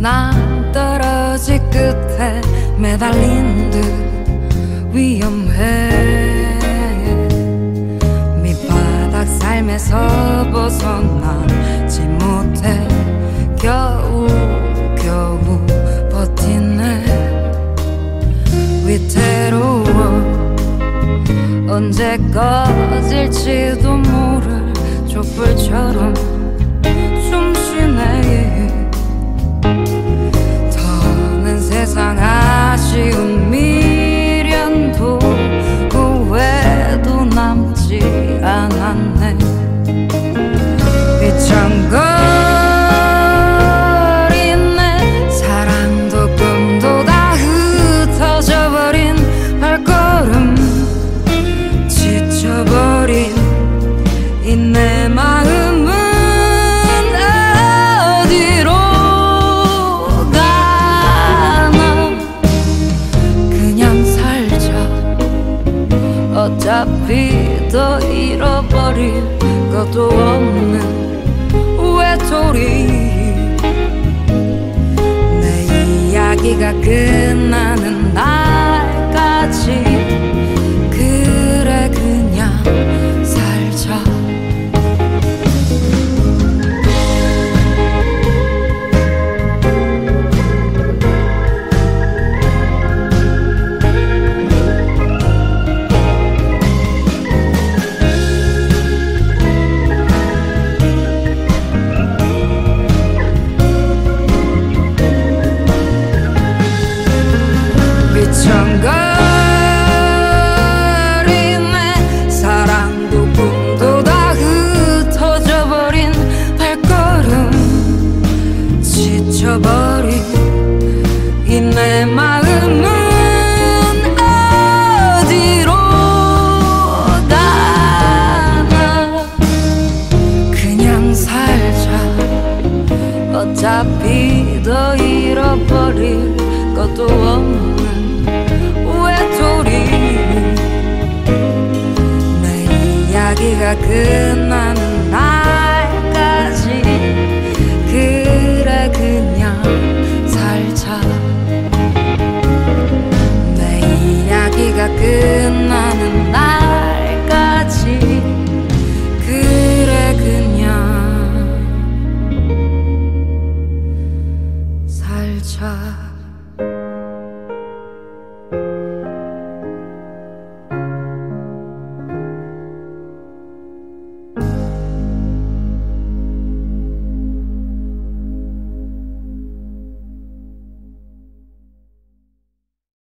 난 떨어질 끝에 매달린 듯 위험해. 밑바닥 삶에서 벗어나지 못해 겨우 버티네. 위태로워 언제 꺼질지도 모를 촛불처럼 숨쉬네. 더는 세상 아쉬운 미련도 후회도 남지 않았네. 휘청거리네. 사랑도 꿈도 다 흩어져 버린 발걸음. 지쳐버린 이 내 마음은 어디로 가나. 그냥 살자. 어차피 더 잃어버릴 것도 없는 외톨이. 내 이야기가 끝나는 날까지 그래 그냥 살자. 휘청거리네. 사랑도 꿈도 다 흩어져 버린 발걸음. 지쳐버린 이 내 마음은 어디로 가나. 그냥 살자. 어차피 더 잃어버릴 것도 없는 외톨이. 내 이야기가 끝나는 날까지 그래 그냥 살자. 내 이야기가 끝나는 날까지 그래 그냥 살자.